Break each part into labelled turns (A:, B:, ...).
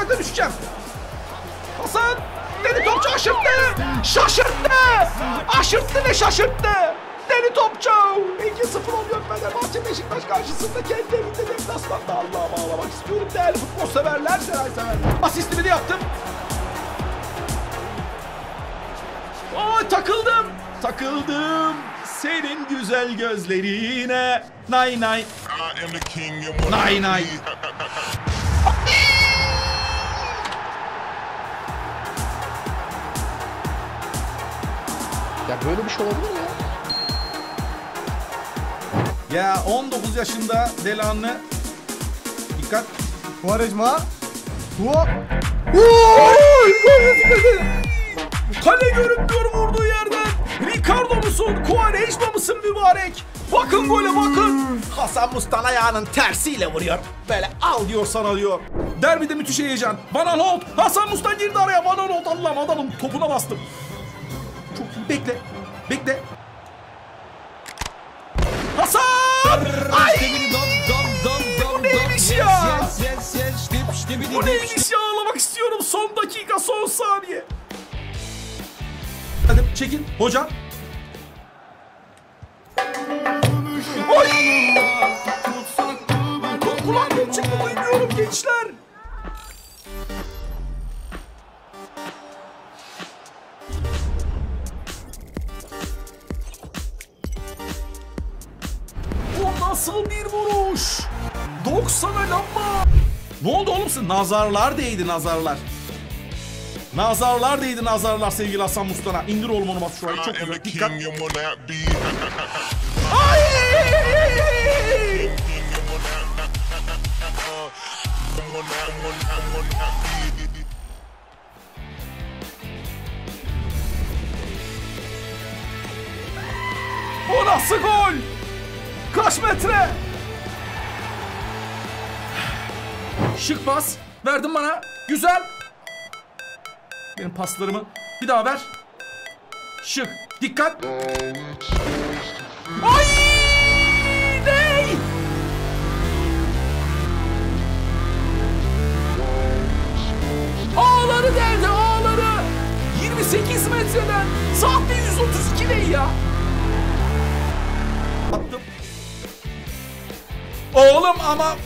A: sokakta düşeceğim. Hasan. Deli Topçu aşırttı. Şaşırttı. Aşırttı ve şaşırttı. Deli Topçu. 2-0 oluyor Fenerbahçe Beşiktaş karşısında kendi evinde deplasmanda. Allah'a bağlamak istiyorum değerli futbol severler, severler. Asistimi de yaptım. Aa, takıldım. Senin güzel gözlerine. Nay. Nay.
B: Ya böyle bir şey olabilir mi ya?
A: Ya 19 yaşında Delanlı. Dikkat.
C: Quaresma.
A: Kale görünmüyor vurduğu yerden. Ricardo musun? Quaresma mısın mübarek? Bakın gole bakın. Hasan Mustan ayağının tersiyle vuruyor. Böyle al diyor sana diyor. Derbide müthiş heyecan. Van Aanholt. Hasan Mustan girdi araya. Van Aanholt Allah'ım adamın topuna bastım. Çok iyi. Bekle. Hasan! Ay! Bu neymiş ya? Bu neymiş ya? Ağlamak istiyorum. Son dakika, son saniye. Hadi çekin. Hocam. Oy! Kulağım çıktı. Duymuyorum gençler. O nasıl bir vuruş? 90'a lamba. Ne oldu oğlum sen? Nazarlar değdi nazarlar. Nazarlar değdi nazarlar sevgili Hasan Mustan'a. İndir oğlum onu bak şu an. Çok güzel. Dikkat. Ay! O nasıl gol? Kaç metre? Şık pas. Verdin bana. Güzel. Benim paslarımı bir daha ver. Şık. Dikkat. Ay! Ne? Ağları deldi ağları. 28 metreden. Sahte 132 ne ya? Attım. Oğlum ama...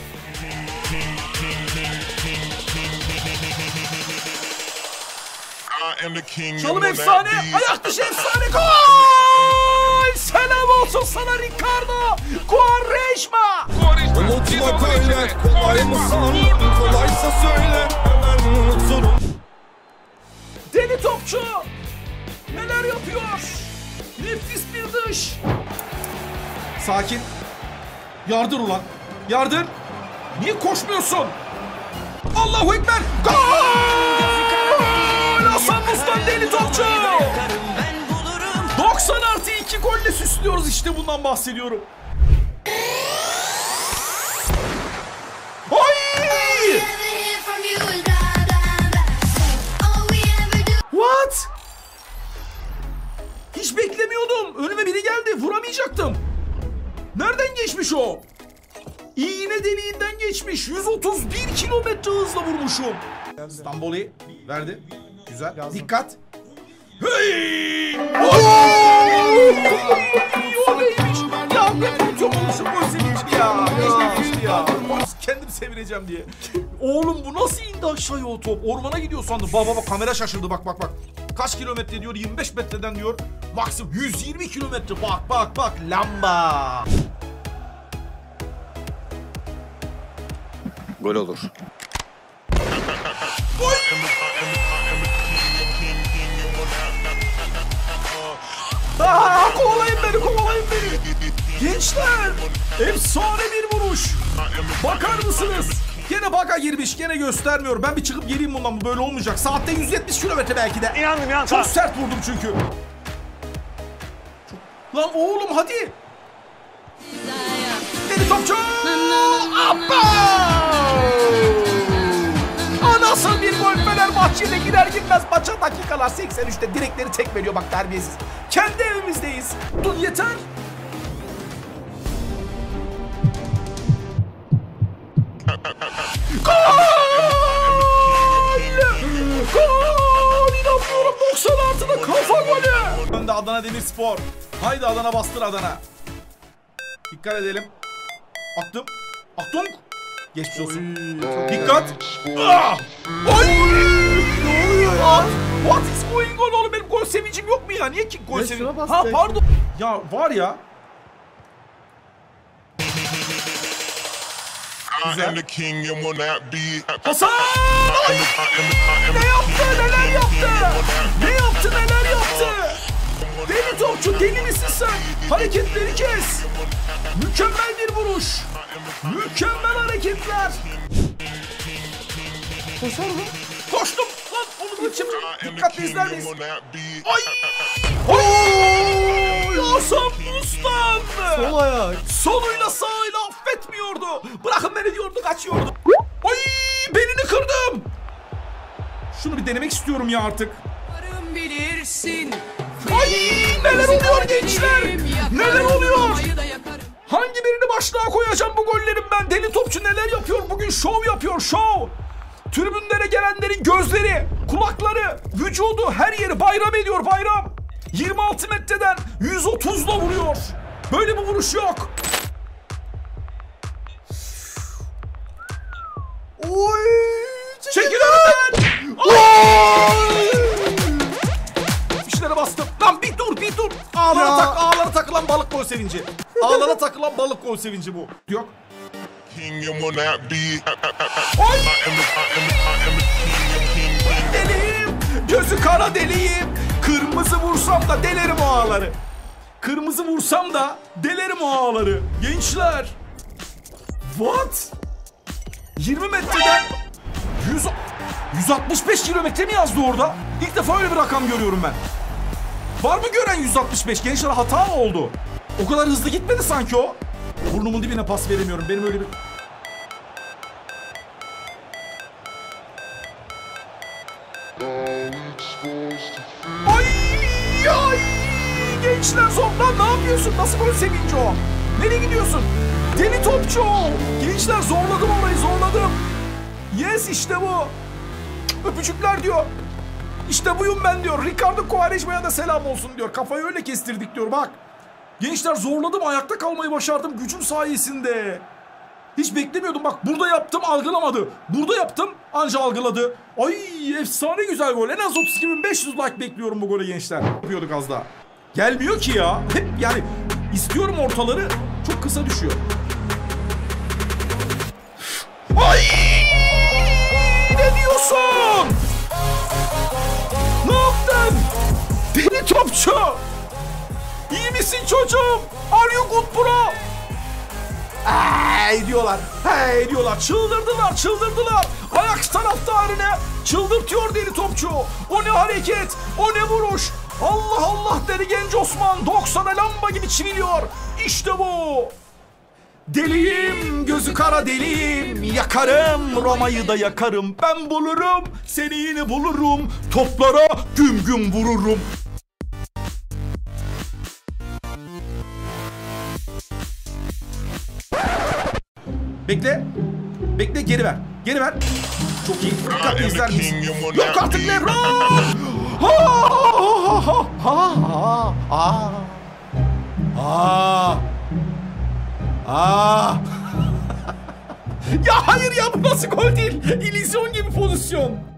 A: Çalım efsane, ayak dışı efsane, gol! Selam olsun sana Ricardo Quaresma!
C: Unutmak öyle kolay mı sandın? Kolaysa söyle hemen unuturum.
A: Deli Topçu neler yapıyor? Nefis bir dış. Sakin. Yardır ulan. Yardır. Niye koşmuyorsun? Allahu Ekber. Gol! Hasan Mustan Deli Topçu. 90+2 golle süslüyoruz, işte bundan bahsediyorum. Oy! What? Hiç beklemiyordum. Önüme biri geldi. Vuramayacaktım. Nereden geçmiş o? İğne deliğinden geçmiş. 131 kilometre hızla vurmuşum. Stamboli verdi. Güzel. Dikkat. Hey! O neymiş? Ya ben çok olmuşum gol sevinçli ya. Kendim sevineceğim diye. Oğlum bu nasıl indi aşağıya o top? Ormana gidiyor sandım. Bak kamera şaşırdı bak. Kaç kilometre diyor? 25 metreden diyor. Maksimum 120 kilometre. Bak lamba.
B: Gol olur.
A: Oy! Kovalayın beni. Gençler, efsane bir vuruş. Bakar mısınız? Gene baka girmiş, gene göstermiyor. Ben bir çıkıp geleyim bundan, bu böyle olmayacak. Saatte 170 kilometre belki de.
C: İnandım.
A: Çok sert vurdum çünkü. Lan oğlum hadi. Deli Topçu. Nasıl bir gol? Fenerbahçe'yle girer girmez maça dakikalar 83'te direkleri tekmeliyor bak, terbiyesiz. Kendi evimizdeyiz. Dur yeter. Gol! Adana Demirspor. Haydi Adana, bastır Adana. Dikkat edelim. Attım. Attım. Geçmiş olsun. Dikkat. Ah! Ay!
B: Ne oluyor ya?
A: What is going on oğlum, benim gol sevincim yok mu ya? Niye ki gol
B: Ya
A: sevincim?
B: şuna bas
A: Ha
B: be.
A: pardon. Ya var ya.
C: I am the king and will not be.
A: Hasan! Ay! Ne yaptı? Neler yaptı? Ne yaptı? Neler yaptı? Deli topçu, deli misin sen? Hareketleri kes. Mükemmel bir vuruş. Mükemmel hareketler.
B: Koşar mı?
A: Koştum. Lan onu geçim. Dikkatli izler miyiz?
C: Ay!
A: Ay! Oy! Hasan Mustan!
B: Sol ayak.
A: Soluyla sağıyla affetmiyordu. Bırakın beni diyordu, kaçıyordu. Ay! Belini kırdım. Şunu bir denemek istiyorum ya artık.
D: Bilirsin.
A: Ay! Neler oluyor gençler? Neler oluyor? Hangi birini başlığa koyacağım bu gollerin ben? Deli topçu neler yapıyor? Bugün şov yapıyor, şov. Tribünlere gelenlerin gözleri, kulakları, vücudu, her yeri bayram ediyor, bayram. 26 metreden 130'la vuruyor. Böyle bir vuruş yok.
B: Oy!
A: Çekil önümden. Oy! İşlere bastım. Lan bir dur, bir dur. Ağlara takılan balık gol sevinci. Ağlara takılan balık gol sevinci bu. Yok.
C: King and will not be.
A: Ay! Deliyim. Gözü kara deliyim. Kırmızı vursam da delerim o ağları. Kırmızı vursam da delerim o ağları. Gençler. What? 20 metreden 165 kilometre mi yazdı orada? İlk defa öyle bir rakam görüyorum ben. Var mı gören 165? Gençler, hata mı oldu? O kadar hızlı gitmedi sanki o. Burnumun dibine pas veremiyorum. Benim öyle bir... Ay! Ay! Gençler zor lan, ne yapıyorsun? Nasıl böyle sevinci o? Nereye gidiyorsun? Deli topçu o. Gençler zorladım orayı, zorladım. Yes, işte bu. Öpücükler diyor. İşte buyum ben diyor. Ricardo Quaresma'ya da selam olsun diyor. Kafayı öyle kestirdik diyor bak. Gençler zorladım, ayakta kalmayı başardım gücüm sayesinde. Hiç beklemiyordum bak, burada yaptım algılamadı. Burada yaptım anca algıladı. Ay efsane güzel gol. En az 32.500 like bekliyorum bu golü gençler. Yapıyorduk az daha. Gelmiyor ki ya. Hep yani istiyorum ortaları, çok kısa düşüyor. Ay! Ne diyorsun? Ne yaptın? Deli topçu! İyi misin çocuğum? Are you good bro? Hey diyorlar. Hey diyorlar. Çıldırdılar, çıldırdılar. Ajax taraftarını çıldırtıyor deli topçu. O ne hareket, o ne vuruş. Allah Allah dedi genç Osman. 90'a lamba gibi çiviliyor. İşte bu. Deliyim, gözü kara deliyim. Yakarım, Roma'yı da yakarım. Ben bulurum, seni yine bulurum. Toplara güm güm vururum. Bekle. Bekle, geri ver. Geri ver. Çok iyi. Dikkatli izler misin? Yok artık Lebron. Ha ha ha ha ha. Aa! Ya hayır ya, bu nasıl gol değil? İllüzyon gibi pozisyon.